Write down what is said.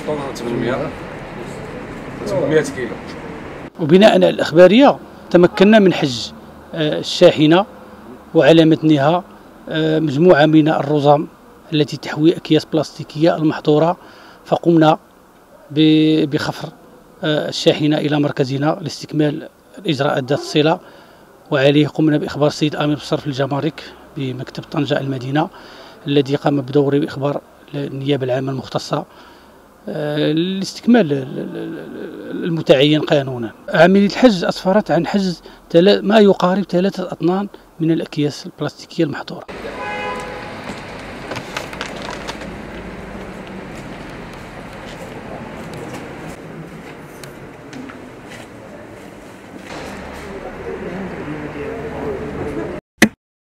طن 800 كيلو. وبناء على الإخبارية تمكنا من حج الشاحنة وعلى متنها مجموعة من الرزم التي تحوي أكياس بلاستيكية المحظورة، فقمنا بخفر الشاحنة إلى مركزنا لاستكمال الإجراءات ذات الصلة، وعليه قمنا بإخبار السيد أمين بصرف الجمارك بمكتب طنجة المدينة الذي قام بدوره بإخبار النيابة العامة المختصة لاستكمال المتعين قانونا. عملية الحجز أسفرت عن حجز ما يقارب 3 أطنان من الأكياس البلاستيكية المحظورة.